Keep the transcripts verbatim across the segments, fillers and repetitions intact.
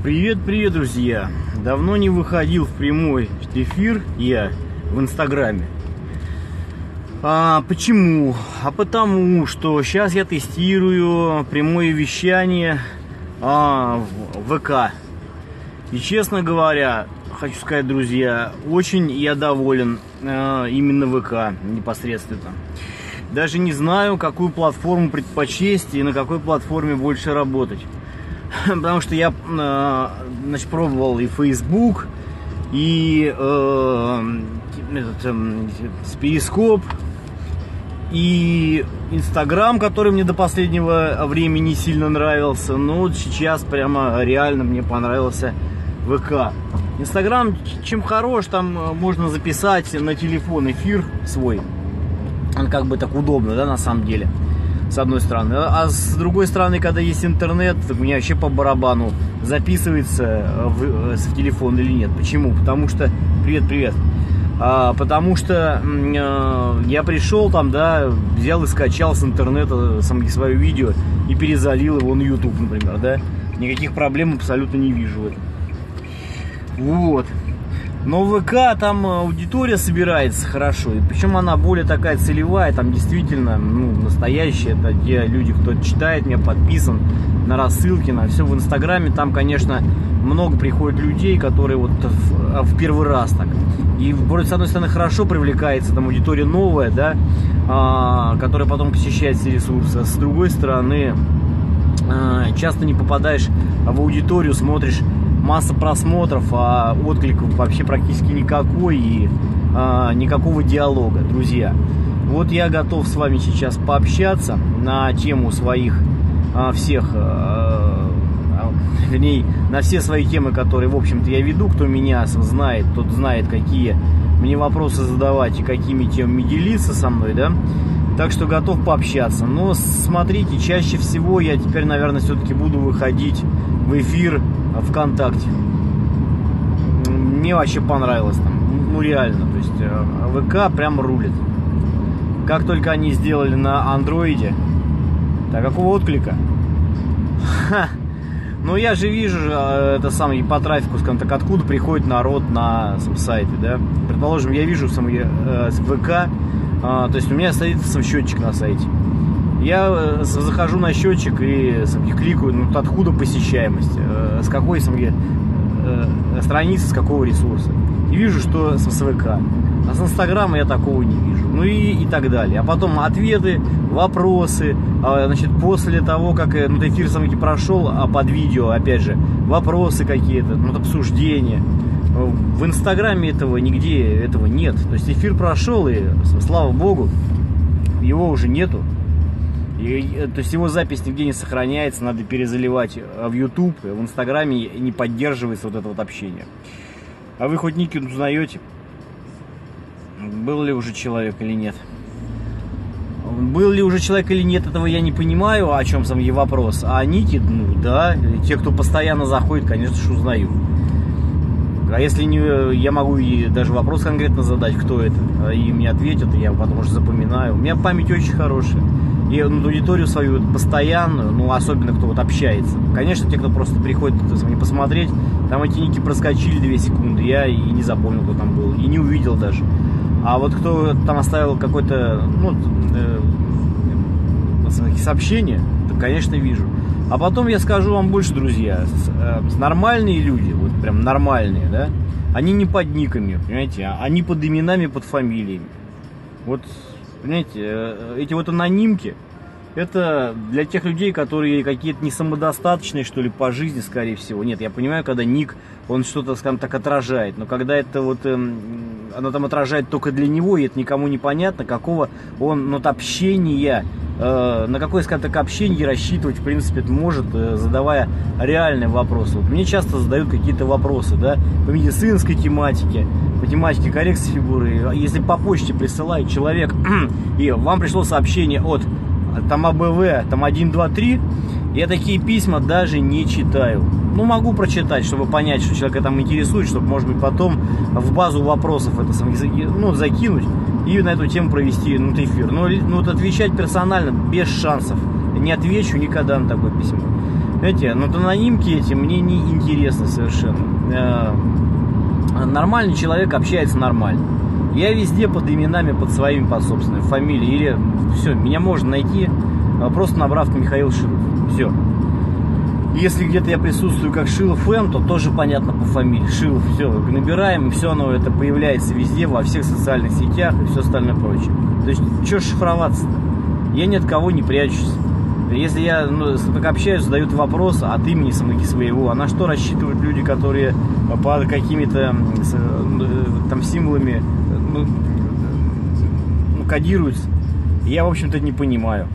Привет, привет, друзья! Давно не выходил в прямой эфир я в Инстаграме. А почему? А потому, что сейчас я тестирую прямое вещание а, в ВК. И, честно говоря, хочу сказать, друзья, очень я доволен а, именно ВК непосредственно. Даже не знаю, какую платформу предпочесть и на какой платформе больше работать. Потому что я значит, пробовал и Facebook, и э, этот, э, Перископ, и Инстаграм, который мне до последнего времени не сильно нравился. Но вот сейчас прямо реально мне понравился ВК. Инстаграм чем хорош, там можно записать на телефон эфир свой. Он как бы так удобно, да, на самом деле. С одной стороны. А с другой стороны, когда есть интернет, так у меня вообще по барабану, записывается в, в телефон или нет. Почему? Потому что... Привет, привет. А, потому что э, я пришел там, да, взял и скачал с интернета свое видео и перезалил его на YouTube, например, да. Никаких проблем абсолютно не вижу в этом. Вот. Но в ВК там аудитория собирается хорошо, и причем она более такая целевая, там действительно, ну, настоящая, это те люди, кто читает меня, подписан на рассылки, на все. В Инстаграме там, конечно, много приходит людей, которые вот в, в первый раз так. И вроде с одной стороны хорошо привлекается там аудитория новая, да, а, которая потом посещает все ресурсы, а с другой стороны а, часто не попадаешь в аудиторию, смотришь масса просмотров, а откликов вообще практически никакой и а, никакого диалога, друзья. Вот я готов с вами сейчас пообщаться на тему своих а, всех, а, а, вернее, на все свои темы, которые, в общем-то, я веду. Кто меня знает, тот знает, какие мне вопросы задавать и какими темами делиться со мной, да. Так что готов пообщаться. Но смотрите, чаще всего я теперь, наверное, все-таки буду выходить в эфир ВКонтакте. Мне вообще понравилось там. Ну реально, то есть ВК прям рулит. Как только они сделали на андроиде. Так, какого отклика? Ха. Ну я же вижу, это самое, по трафику, скажем так, откуда приходит народ на сайты, да. Предположим, я вижу сам, э, ВК, а, то есть у меня стоит сам счетчик на сайте. Я захожу на счетчик и сам, кликаю, ну откуда посещаемость, э, с какой сам, э, страницы, с какого ресурса. И вижу, что с ВК. А с Инстаграма я такого не вижу. Ну и, и так далее. А потом ответы, вопросы. А, значит, после того, как ну, эфир сам прошел, а под видео, опять же, вопросы какие-то, ну, обсуждения. В Инстаграме этого нигде этого нет. То есть эфир прошел, и слава богу, его уже нету. И, то есть его запись нигде не сохраняется, надо перезаливать в YouTube, в Инстаграме не поддерживается вот это вот общение. А вы хоть ники узнаете, был ли уже человек или нет? Был ли уже человек или нет, этого я не понимаю, о чем сам и вопрос. А ники, ну да, те, кто постоянно заходит, конечно же, узнаю. А если не, я могу и даже вопрос конкретно задать, кто это, и мне ответят, и я потом уже запоминаю. У меня память очень хорошая. И ну, аудиторию свою постоянную, ну, особенно кто вот общается. Конечно, те, кто просто приходит не посмотреть, там эти ники проскочили две секунды, я и не запомнил, кто там был, и не увидел даже. А вот кто там оставил какое-то, ну, э, сообщение, то, конечно, вижу. А потом я скажу вам больше, друзья, с, э, с нормальные люди, вот прям нормальные, да, они не под никами, понимаете, а они под именами, под фамилиями. Вот, понимаете, эти вот анонимки, это для тех людей, которые какие-то не самодостаточные, что ли, по жизни, скорее всего. Нет, я понимаю, когда ник, он что-то, скажем так, отражает. Но когда это вот, э, оно там отражает только для него, и это никому не понятно, какого он, ну, общения, э, на какое, скажем так, общение рассчитывать, в принципе, это может, э, задавая реальные вопросы. Вот мне часто задают какие-то вопросы, да, по медицинской тематике, по тематике коррекции фигуры. Если по почте присылает человек, и вам пришло сообщение от там АБВ, там один, два, три, я такие письма даже не читаю. Ну, могу прочитать, чтобы понять, что человека там интересует, чтобы, может быть, потом в базу вопросов это, ну, закинуть и на эту тему провести ну, эфир. Но ну, вот отвечать персонально без шансов. Не отвечу никогда на такое письмо. Знаете, ну анонимки эти мне не интересны совершенно. Нормальный человек общается нормально. Я везде под именами, под своими, под собственной фамилией. Или все, меня можно найти, просто набрав Михаил Шилов. Все. Если где-то я присутствую как Шилов М, то тоже понятно по фамилии. Шилов, все, набираем, и все оно это появляется везде, во всех социальных сетях и все остальное прочее. То есть, что шифроваться-то? Я ни от кого не прячусь. Если я ну, так общаюсь, задают вопрос от имени своего, а на что рассчитывают люди, которые под какими-то там символами ну, ну, кодируются, я, в общем-то, не понимаю.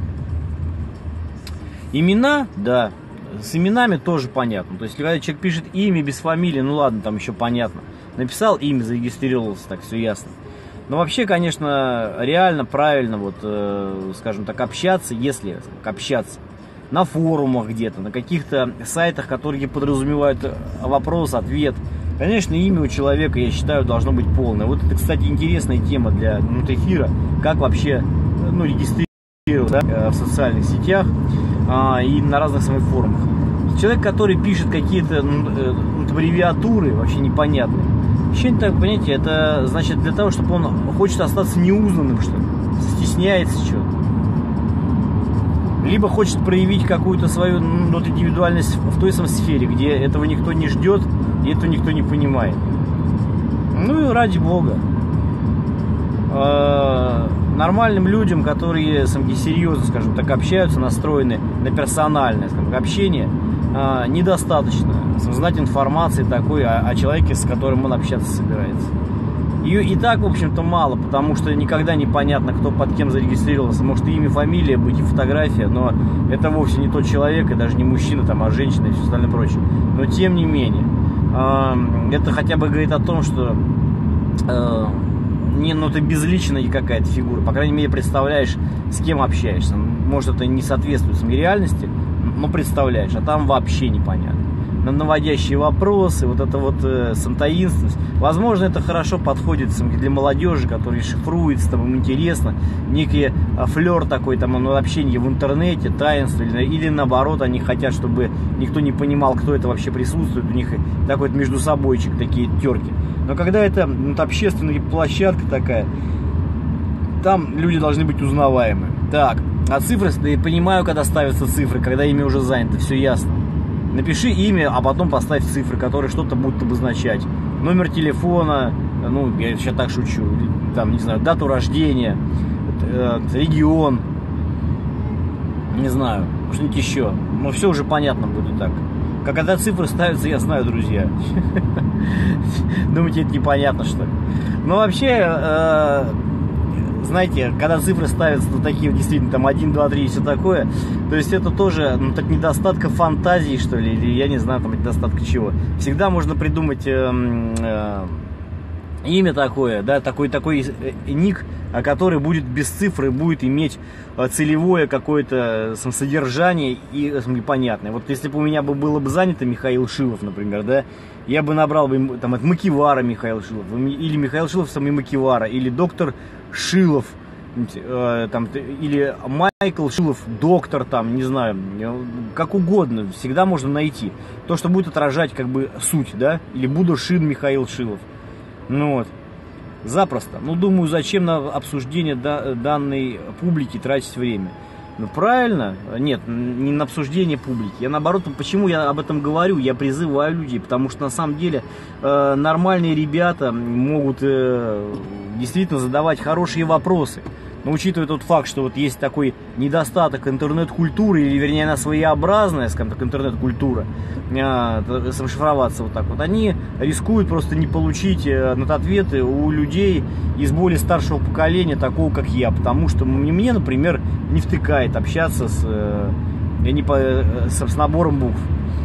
Имена, да, с именами тоже понятно. То есть, когда человек пишет имя без фамилии, ну ладно, там еще понятно. Написал имя, зарегистрировался, так все ясно. Но вообще, конечно, реально правильно, вот, э, скажем так, общаться, если общаться на форумах где-то, на каких-то сайтах, которые подразумевают вопрос, ответ. Конечно, имя у человека, я считаю, должно быть полное. Вот это, кстати, интересная тема для ну, эфира, как вообще ну, регистрировать да, в социальных сетях а, и на разных самых форумах. Человек, который пишет какие-то ну, аббревиатуры, вообще непонятные. Ощущение так, понимаете, это значит для того, чтобы он хочет остаться неузнанным, что ли, стесняется что-то. Либо хочет проявить какую-то свою ну, индивидуальность в той самой сфере, где этого никто не ждет и этого никто не понимает. Ну и ради бога. Нормальным людям, которые серьезно, скажем так, общаются, настроены на персональное скажем, общение, недостаточно знать информации такой о, о человеке, с которым он общаться собирается. Ее и так, в общем-то, мало, потому что никогда не понятно, кто под кем зарегистрировался. Может и имя, фамилия быть, и фотография, но это вовсе не тот человек, и даже не мужчина, там, а женщина и все остальное прочее. Но тем не менее, э, это хотя бы говорит о том, что э, не, ну, ты безличная какая-то фигура. По крайней мере, представляешь, с кем общаешься. Может, это не соответствует самой реальности, но представляешь, а там вообще непонятно. Наводящие вопросы, вот это вот э, таинственность. Возможно, это хорошо подходит для молодежи, которая шифруется, там им интересно, некий а, флер такой, там, ну, общение в интернете, таинство, или, или наоборот, они хотят, чтобы никто не понимал, кто это вообще присутствует, у них такой вот между собойчик, такие терки. Но когда это вот, общественная площадка такая, там люди должны быть узнаваемы. Так, а цифры, я понимаю, когда ставятся цифры, когда ими уже занято, все ясно. Напиши имя, а потом поставь цифры, которые что-то будут обозначать. Номер телефона, ну, я сейчас так шучу, там, не знаю, дату рождения, регион, не знаю, что-нибудь еще. Но все уже понятно будет так. Как когда цифры ставятся, я знаю, друзья. Думаете, это непонятно, что ли? Но вообще... Знаете, когда цифры ставятся на такие, действительно, там один, два, три и все такое, то есть это тоже, ну, так недостатка фантазии, что ли, или я не знаю, там, недостатка чего. Всегда можно придумать э, э, имя такое, да, такой, такой э, ник, который будет без цифры, будет иметь целевое какое-то содержание и непонятное. Вот если бы у меня было бы занято Михаил Шилов, например, да, я бы набрал бы там от Макивара Михаил Шилов, или Михаил Шилов сам и Макивара, или доктор Шилов, э, там, или Майкл Шилов, доктор, там, не знаю, как угодно, всегда можно найти то, что будет отражать как бы суть, да, или Будда Шин Михаил Шилов, ну вот, запросто. Ну, думаю, зачем на обсуждение да, данной публики тратить время? Ну, правильно, нет, не на обсуждение публики. Я наоборот, почему я об этом говорю, я призываю людей, потому что на самом деле э, нормальные ребята могут э, действительно задавать хорошие вопросы. Но учитывая тот факт, что вот есть такой недостаток интернет-культуры, или вернее она своеобразная, скажем так, интернет-культура, э, самошифроваться вот так вот, они рискуют просто не получить э, ответы у людей из более старшего поколения, такого как я, потому что мне, например, не втыкает общаться с, э, я не по, э, с, с набором букв.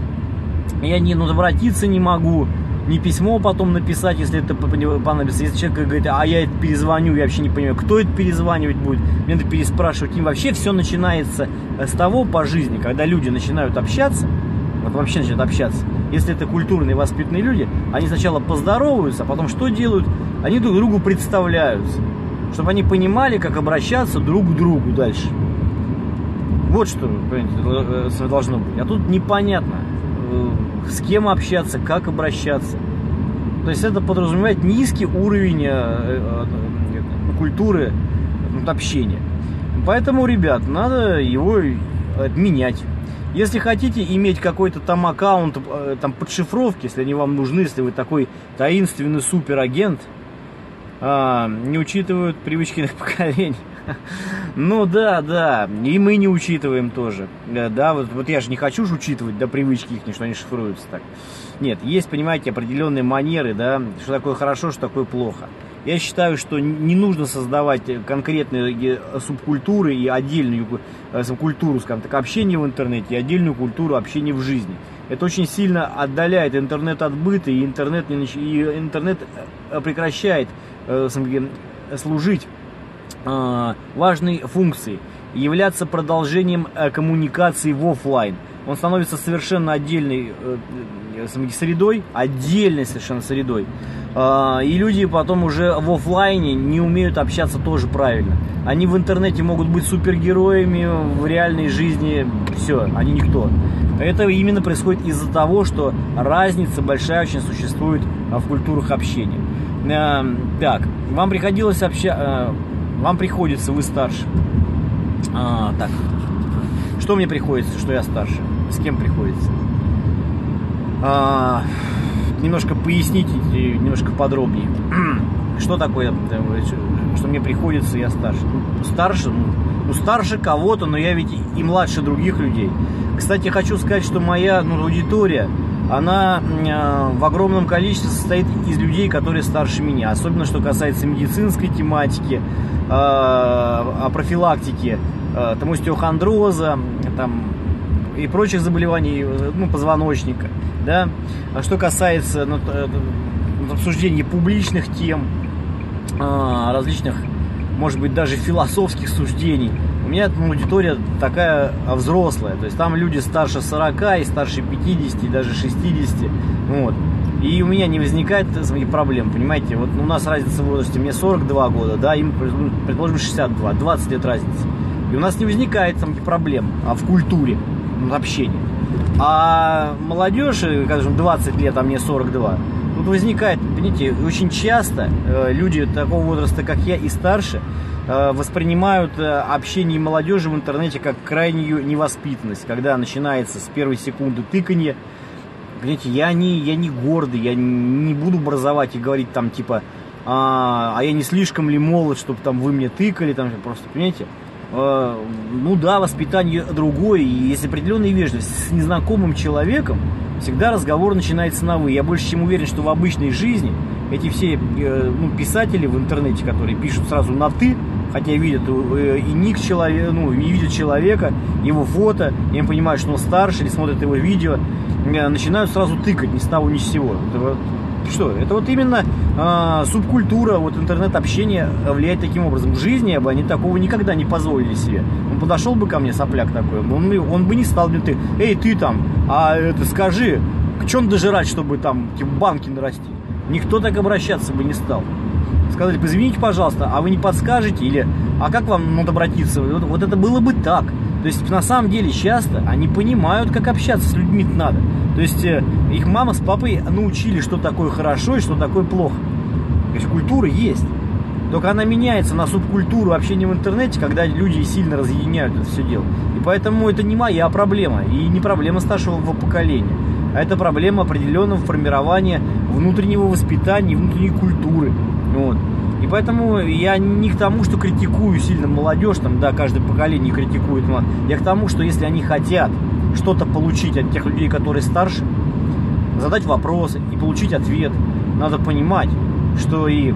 Я не, ну, обратиться не могу, ни письмо потом написать, если это понадобится. Если человек говорит, а я это перезвоню, я вообще не понимаю, кто это перезванивать будет, мне надо переспрашивать. И вообще все начинается с того по жизни, когда люди начинают общаться, вот вообще начинают общаться. Если это культурные, воспитанные люди, они сначала поздороваются, а потом что делают? Они друг другу представляются, чтобы они понимали, как обращаться друг к другу дальше. Вот что, понимаете, должно быть. А тут непонятно, с кем общаться, как обращаться. То есть это подразумевает низкий уровень культуры общения. Поэтому, ребят, надо его менять. Если хотите иметь какой-то там аккаунт, там подшифровки, если они вам нужны, если вы такой таинственный суперагент, а, не учитывают привычки новых поколений. Ну да, да, и мы не учитываем тоже. Да, вот, вот я же не хочу же учитывать, да, привычки их, что они шифруются так. Нет, есть, понимаете, определенные манеры, да, что такое хорошо, что такое плохо. Я считаю, что не нужно создавать конкретные субкультуры и отдельную культуру, скажем так, общения в интернете и отдельную культуру общения в жизни. Это очень сильно отдаляет интернет от быта, и интернет, не нач... и интернет прекращает э, служить э, важной функцией, являться продолжением э, коммуникации в офлайн. Он становится совершенно отдельной э, э, средой, отдельной совершенно средой. Э, и люди потом уже в офлайне не умеют общаться тоже правильно. Они в интернете могут быть супергероями, в реальной жизни все, они никто. Это именно происходит из-за того, что разница большая очень существует в культурах общения. Э, так, вам приходилось общаться, э, вам приходится, вы старше. А, так, что мне приходится, что я старше? С кем приходится? А, немножко поясните, немножко подробнее. Что такое, что мне приходится, я старше? Ну, старше, ну, старше кого-то, но я ведь и младше других людей. Кстати, хочу сказать, что моя ну, аудитория, она э, в огромном количестве состоит из людей, которые старше меня. Особенно, что касается медицинской тематики, э, профилактики, э, там, остеохондроза, там, и прочих заболеваний ну, позвоночника. Да? А что касается ну, обсуждения публичных тем, э, различных, может быть, даже философских суждений, у меня ну, аудитория такая взрослая, то есть там люди старше сорока, и старше пятидесяти, и даже шестидесяти, вот. И у меня не возникает смотрите, проблем, понимаете, вот у нас разница в возрасте, мне сорок два года, да, им, предположим, шестьдесят два, двадцать лет разницы, и у нас не возникает там проблем а в культуре, в общении. А молодежь, скажем, двадцать лет, а мне сорок два, тут возникает, понимаете, очень часто э, люди такого возраста, как я, и старше, э, воспринимают э, общение молодежи в интернете как крайнюю невоспитанность, когда начинается с первой секунды тыканье. Понимаете, я не, я не гордый, я не буду образовать и говорить там типа, а, а я не слишком ли молод, чтобы там вы мне тыкали, там просто, понимаете. Э, ну да, воспитание другое, и есть определенная вежливость. С незнакомым человеком всегда разговор начинается на «вы». Я больше чем уверен, что в обычной жизни эти все э, ну, писатели в интернете, которые пишут сразу на «ты», хотя видят э, и ник человека, ну, и видят человека, его фото, и они понимают, что он старше, или смотрят его видео, э, начинают сразу тыкать ни с того ни с сего. Это, что? Это вот именно э, субкультура, вот интернет-общение влияет таким образом. В жизни бы они такого никогда не позволили себе. Он подошел бы ко мне, сопляк такой, он, он бы не стал мне ты, эй, ты там, а это скажи, к чем дожирать, чтобы там типа, банки нарастить? Никто так обращаться бы не стал. Сказали бы, извините, пожалуйста, а вы не подскажете? Или, а как вам надо обратиться? Вот, вот это было бы так. То есть, на самом деле, часто они понимают, как общаться с людьми надо. То есть, э, их мама с папой научили, что такое хорошо и что такое плохо. То есть, культура есть. Только она меняется на субкультуру общения в интернете, когда люди сильно разъединяют это все дело. И поэтому это не моя проблема. И не проблема старшего поколения. А это проблема определенного формирования внутреннего воспитания, внутренней культуры. Вот. И поэтому я не к тому, что критикую сильно молодежь, там, да, каждое поколение критикует, я к тому, что если они хотят что-то получить от тех людей, которые старше, задать вопросы и получить ответ, надо понимать, что и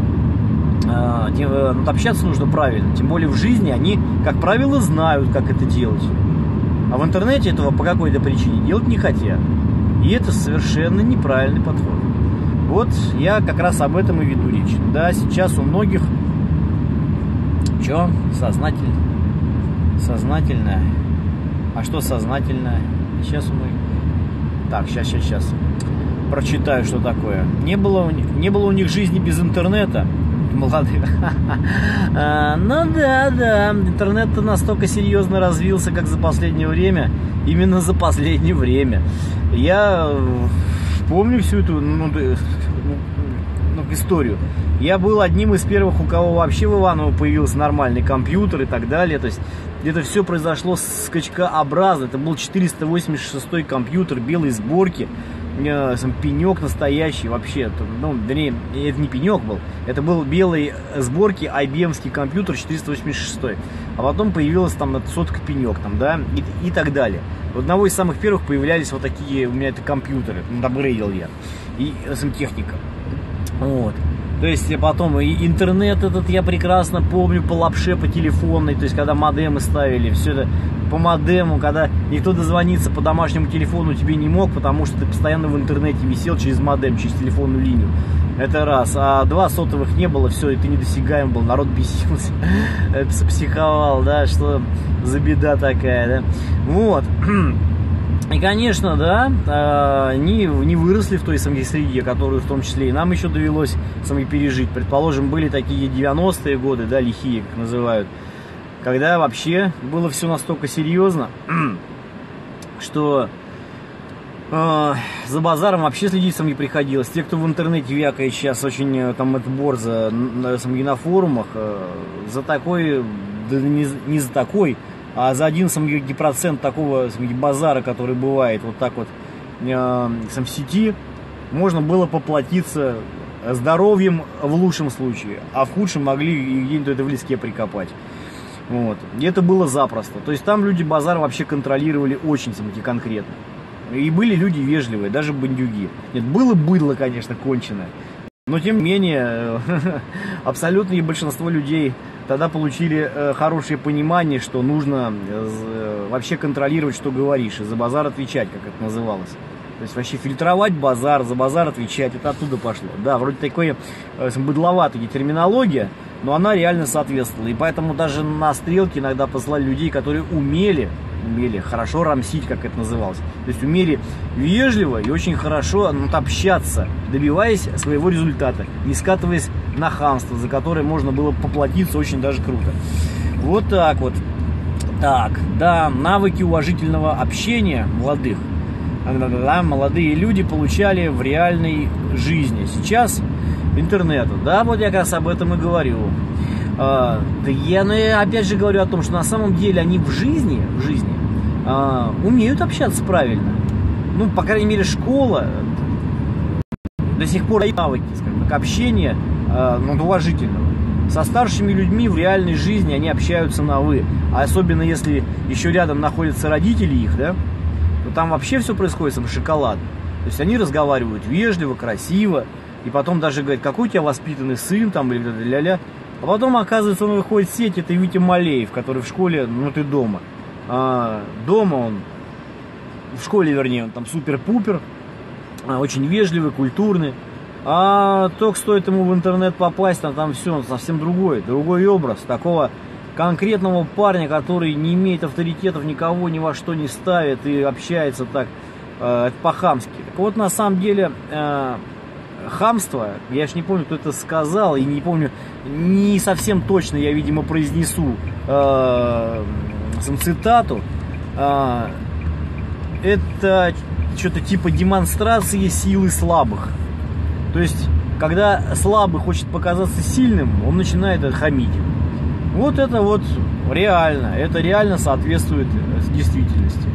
э, э, общаться нужно правильно, тем более в жизни они, как правило, знают, как это делать, а в интернете этого по какой-то причине делать не хотят, и это совершенно неправильный подход. Вот я как раз об этом и веду речь. Да, сейчас у многих что? Сознательно. Сознательное. А что сознательное? Сейчас у многих. Так, сейчас, сейчас, сейчас. Прочитаю, что такое. Не было, не было у них жизни без интернета. молодых. Ну да, да, интернет-то настолько серьезно развился, как за последнее время. Именно за последнее время. Я помню всю эту ну, ну, историю. Я был одним из первых, у кого вообще в Иваново появился нормальный компьютер и так далее. То есть это все произошло скачкообразно. Это был четыреста восемьдесят шестой компьютер белой сборки. Сам пенек настоящий вообще, ну, вернее, это не пенек был, это был белой сборки ай би эм-ский компьютер четыреста восемьдесят шестой, а потом появилась там сотка пенек, там, да, и, и так далее. У одного из самых первых появлялись вот такие у меня это компьютеры, апгрейдил я, и сантехника, вот. То есть потом и интернет этот я прекрасно помню по лапше, по телефонной, то есть когда модемы ставили, все это по модему, когда никто дозвониться по домашнему телефону тебе не мог, потому что ты постоянно в интернете висел через модем, через телефонную линию. Это раз. А два, сотовых не было, все, и ты недосягаем был, народ бесился, психовал, да, что за беда такая, да. Вот. И, конечно, да, они не выросли в той самой среде, которую в том числе и нам еще довелось самой пережить. Предположим, были такие девяностые годы, да, лихие, как называют, когда вообще было все настолько серьезно, что э, за базаром вообще следить сам не приходилось. Те, кто в интернете вякает сейчас очень там это борзо на, на форумах, э, за такой, да не, не за такой, а за один сам процент такого сам, базара, который бывает вот так вот э, сам в сети, можно было поплатиться здоровьем в лучшем случае, а в худшем могли где-нибудь это в леске прикопать. Вот. И это было запросто. То есть там люди базар вообще контролировали очень самки конкретно. И были люди вежливые, даже бандюги. Нет, было быдло, конечно, конченое. Но тем не менее, абсолютное большинство людей тогда получили хорошее понимание, что нужно вообще контролировать, что говоришь, и за базар отвечать, как это называлось. То есть вообще фильтровать базар, за базар отвечать, это оттуда пошло. Да, вроде такой быдловатая терминология, но она реально соответствовала. И поэтому даже на стрелки иногда посылали людей, которые умели, умели хорошо рамсить, как это называлось. То есть умели вежливо и очень хорошо ну, общаться, добиваясь своего результата, не скатываясь на хамство, за которое можно было поплатиться очень даже круто. Вот так вот. Так, да, навыки уважительного общения молодых. Да, молодые люди получали в реальной жизни. Сейчас интернету. Да, вот я как раз об этом и говорю. А, да я ну, опять же говорю о том, что на самом деле они в жизни, в жизни а, умеют общаться правильно. Ну, по крайней мере, школа до сих пор дает навыки, скажем так, общения а, ну, уважительного. Со старшими людьми в реальной жизни они общаются на «вы». А особенно если еще рядом находятся родители их, да, то там вообще все происходит сам шоколад. То есть они разговаривают вежливо, красиво. И потом даже говорит, какой у тебя воспитанный сын, там, или ля-ля. А потом, оказывается, он выходит в сеть, это Витя Малеев, который в школе, ну, ты дома. А, дома он, в школе, вернее, он там супер-пупер, а, очень вежливый, культурный. А только стоит ему в интернет попасть, там, там все, он совсем другой, другой образ. Такого конкретного парня, который не имеет авторитетов, никого ни во что не ставит и общается так, э, по-хамски. Так вот, на самом деле... Э, хамство, я ж не помню, кто это сказал, и не помню, не совсем точно я, видимо, произнесу э, цитату. Э, это что-то типа демонстрации силы слабых. То есть, когда слабый хочет показаться сильным, он начинает хамить. Вот это вот реально, это реально соответствует действительности.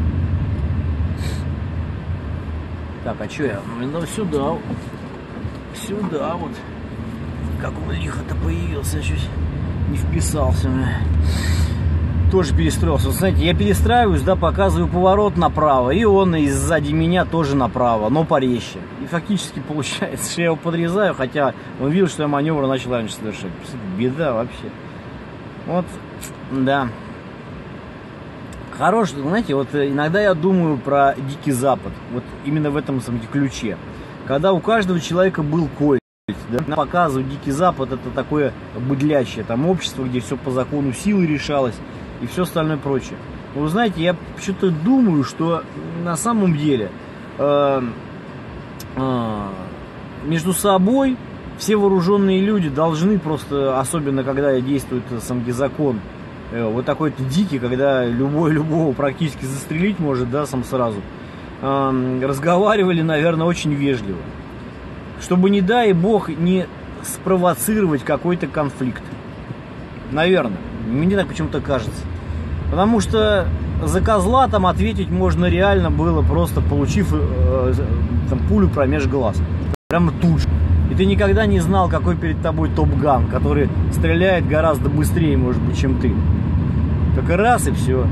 Так, а что я? Ну, сюда. Сюда вот. Как он лихо-то появился, я чуть не вписался. Тоже перестроился. Вот, знаете, я перестраиваюсь, да, показываю поворот направо, и он и сзади меня тоже направо, но порезче. И фактически получается, что я его подрезаю, хотя он видел, что я маневр начал раньше совершать. Беда вообще. Вот, да. Хорош, знаете, вот иногда я думаю про Дикий Запад. Вот именно в этом самом ключе. Когда у каждого человека был кольт, да, показывают Дикий Запад, это такое быдлящее там общество, где все по закону силы решалось и все остальное прочее. Но вы знаете, я что-то думаю, что на самом деле э, э, между собой все вооруженные люди должны просто, особенно когда действует самгизакон, вот такой-то дикий, когда любой любого практически застрелить может, да, сам сразу, разговаривали, наверное, очень вежливо, чтобы, не дай бог, не спровоцировать какой-то конфликт. Наверное, мне так почему-то кажется. Потому что за козла там ответить можно реально было, просто получив э, там, пулю промеж глаз. Прямо тут же. И ты никогда не знал, какой перед тобой топ-ган, который стреляет гораздо быстрее, может быть, чем ты. Только раз и все.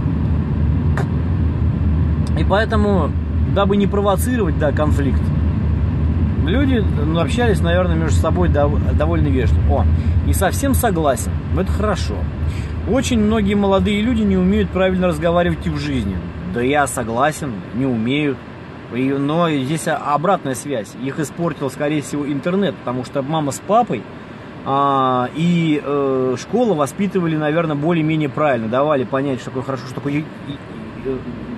И поэтому, дабы не провоцировать, да, конфликт, люди, ну, общались, наверное, между собой довольно вежливо. О, не совсем согласен, но это хорошо. Очень многие молодые люди не умеют правильно разговаривать и в жизни. Да я согласен, не умеют. И, но здесь обратная связь. Их испортил, скорее всего, интернет, потому что мама с папой а, и э, школа воспитывали, наверное, более-менее правильно. Давали понять, что такое хорошо, что такое и, и, и,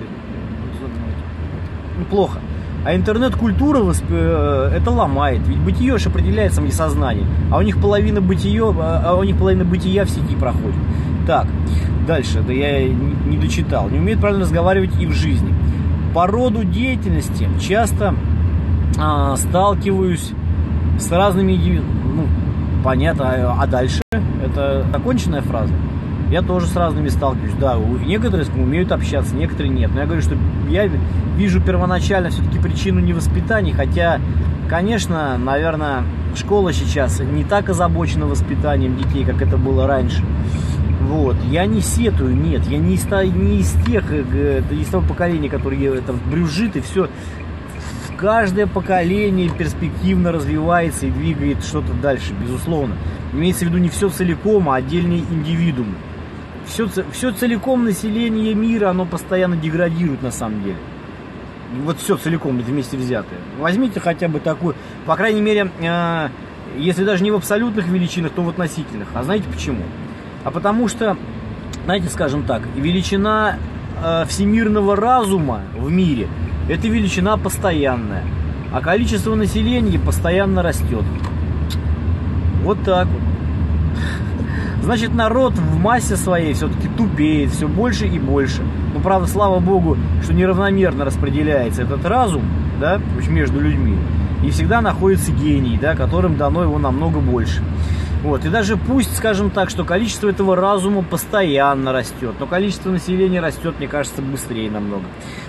ну, плохо. А интернет-культура это ломает. Ведь бытие же определяется в сознании. А у них половина бытия, а у них половина бытия в сети проходит. Так, дальше, да я не дочитал. Не умеют правильно разговаривать и в жизни. По роду деятельности часто а, сталкиваюсь с разными, ну, понятно, а, а дальше? Это законченная фраза? Я тоже с разными сталкиваюсь. Да, некоторые умеют общаться, некоторые нет. Но я говорю, что я вижу первоначально все-таки причину невоспитания. Хотя, конечно, наверное, школа сейчас не так озабочена воспитанием детей, как это было раньше. Вот. Я не сетую, нет. Я не из, не из тех, из того поколения, которое там брюзжит и все. Каждое поколение перспективно развивается и двигает что-то дальше, безусловно. Имеется в виду не все целиком, а отдельные индивидуумы. Все, все целиком население мира, оно постоянно деградирует на самом деле. Вот все целиком вместе взятое. Возьмите хотя бы такую, по крайней мере, э, если даже не в абсолютных величинах, то в относительных. А знаете почему? А потому что, знаете, скажем так, величина э, всемирного разума в мире — это величина постоянная. А количество населения постоянно растет. Вот так вот. Значит, народ в массе своей все-таки тупеет все больше и больше. Но, правда, слава богу, что неравномерно распределяется этот разум, да, между людьми. И всегда находится гений, да, которым дано его намного больше. Вот. И даже пусть, скажем так, что количество этого разума постоянно растет, но количество населения растет, мне кажется, быстрее намного.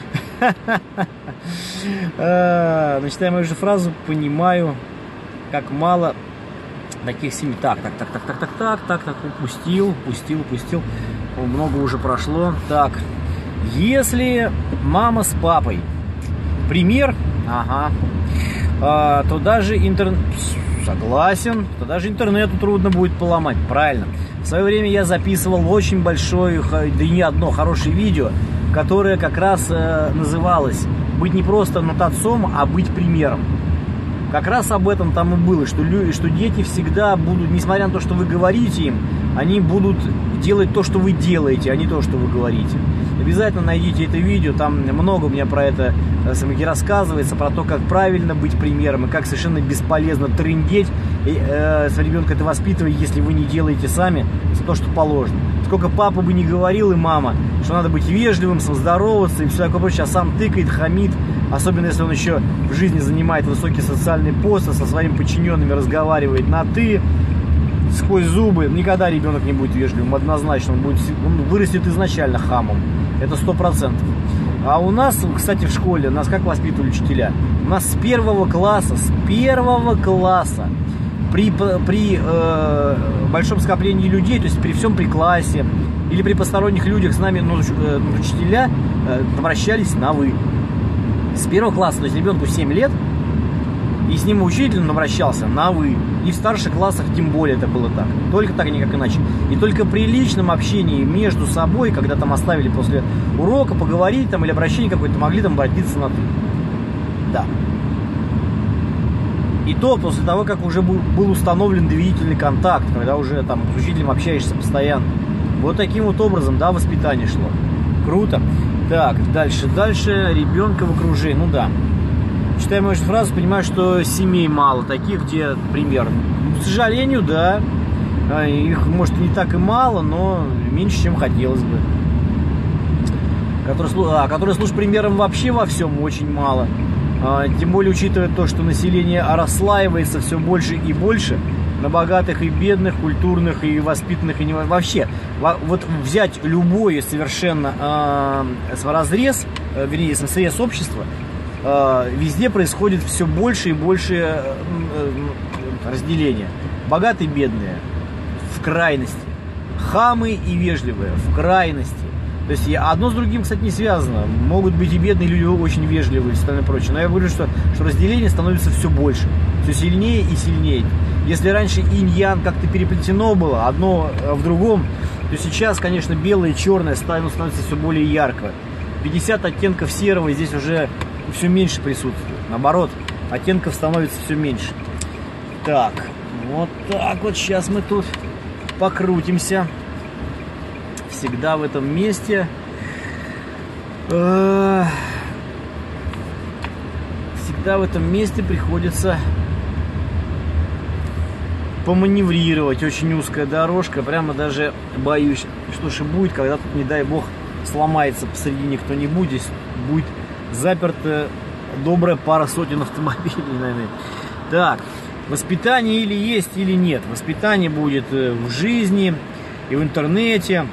Значит, я мою же фразу понимаю, как мало таких семей. Так, так, так, так, так, так, так, так, так, упустил, упустил, упустил. Много уже прошло. Так, если мама с папой пример, ага, а, то даже интернет, согласен, то даже интернету трудно будет поломать, правильно. В свое время я записывал очень большое, да и не одно хорошее видео, которое как раз э, называлось «Быть не просто над отцом, а быть примером». Как раз об этом там и было, что, люди, что дети всегда будут, несмотря на то, что вы говорите им, они будут делать то, что вы делаете, а не то, что вы говорите. Обязательно найдите это видео, там много у меня про это рассказывается, про то, как правильно быть примером и как совершенно бесполезно трындеть и, э, с ребенка это воспитывать, если вы не делаете сами за то, что положено. Сколько папа бы не говорил и мама, что надо быть вежливым, здороваться и все такое прочее, а сам тыкает, хамит, особенно если он еще в жизни занимает высокий социальный пост, а со своими подчиненными разговаривает на «ты», сквозь зубы. Никогда ребенок не будет вежливым, однозначно, он, будет, он вырастет изначально хамом, это сто процентов. А у нас, кстати, в школе, нас как воспитывали учителя? У нас с первого класса, с первого класса при, при э, большом скоплении людей, то есть при всем при классе или при посторонних людях с нами, ну, учителя э, обращались на «вы». С первого класса, то есть ребенку семь лет, и с ним учитель обращался на «вы». И в старших классах тем более это было так. Только так, никак иначе. И только при личном общении между собой, когда там оставили после урока поговорить там, или обращение какое-то, могли там обратиться на «ты». Да. И то после того, как уже был, был установлен доверительный контакт, когда уже там с учителем общаешься постоянно. Вот таким вот образом, да, воспитание шло. Круто. Так, дальше, дальше. Ребенка в окружении. Ну да. читая мою фразу, понимаю, что семей мало таких, где пример. К сожалению, да. Их, может, не так и мало, но меньше, чем хотелось бы. Которые, а, которые служат примером вообще во всем очень мало. А, тем более, учитывая то, что население расслаивается все больше и больше на богатых и бедных, культурных и воспитанных, и не вообще. Вот взять любое совершенно а, разрез, вернее, срез общества, а, везде происходит все больше и больше а, разделения. Богатые и бедные в крайности. Хамы и вежливые в крайности. То есть одно с другим, кстати, не связано. Могут быть и бедные люди очень вежливые и остальное прочее. Но я говорю, что, что разделение становится все больше. Все сильнее и сильнее. Если раньше инь-ян как-то переплетено было, одно в другом, то сейчас, конечно, белое и черное становится все более ярко. пятьдесят оттенков серого здесь уже все меньше присутствует. Наоборот, оттенков становится все меньше. Так, вот так вот сейчас мы тут покрутимся. Всегда в этом месте э, всегда в этом месте приходится поманеврировать. Очень узкая дорожка, прямо даже боюсь, что же будет, когда тут, не дай бог, сломается посредине кто-нибудь. Здесь будет заперта добрая пара сотен автомобилей, наверное. Так, воспитание или есть, или нет. Воспитание будет в жизни и в интернете.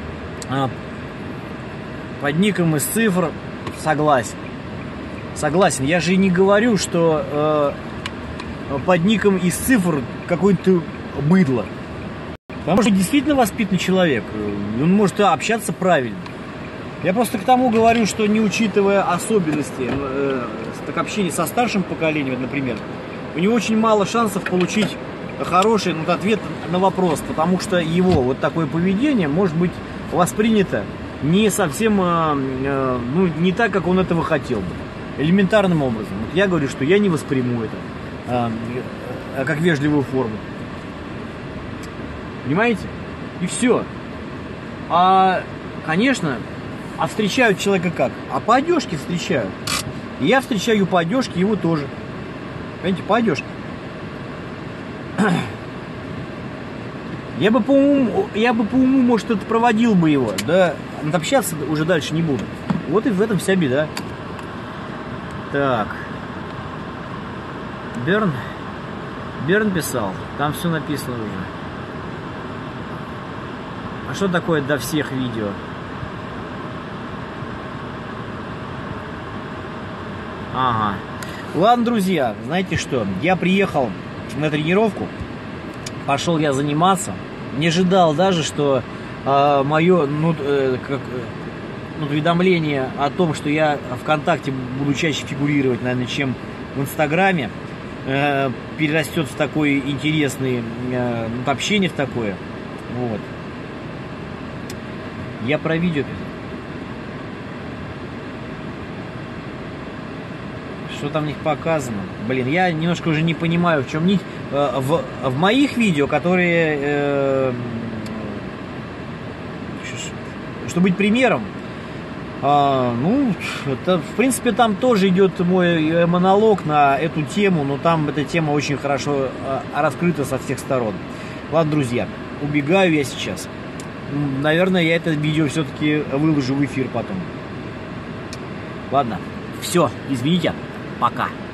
Под ником из цифр согласен. Согласен. Я же и не говорю, что э, под ником из цифр какой-то быдло. Потому что действительно воспитанный человек. Он может общаться правильно. Я просто к тому говорю, что не учитывая особенности э, так, общения со старшим поколением, например, у него очень мало шансов получить хороший ну, ответ на вопрос. Потому что его вот такое поведение может быть воспринято не совсем, э, ну, не так, как он этого хотел бы. Элементарным образом. Вот я говорю, что я не восприму это э, э, как вежливую форму. Понимаете? И все. А, конечно, а встречают человека как? А по одежке встречают. И я встречаю по одежке его тоже. Понимаете, по одежке. Я бы по уму, я бы по уму, может, это проводил бы его, да, но общаться уже дальше не буду. Вот и в этом вся беда. Так. Берн. Берн писал. Там все написано уже. А что такое до всех видео? Ага. Ладно, друзья, знаете что? Я приехал на тренировку. Пошел я заниматься. Не ожидал даже, что э, мое ну, э, как, ну, уведомление о том, что я ВКонтакте буду чаще фигурировать, наверное, чем в Инстаграме, э, перерастет в такое интересное э, общение в такое. Вот. Я про видео писал. Что там в них показано? Блин, я немножко уже не понимаю, в чем нить. В, в моих видео, которые, э, чтобы быть примером, э, ну, это, в принципе, там тоже идет мой монолог на эту тему, но там эта тема очень хорошо э, раскрыта со всех сторон. Ладно, друзья, убегаю я сейчас. Наверное, я это видео все-таки выложу в эфир потом. Ладно, все, извините, пока.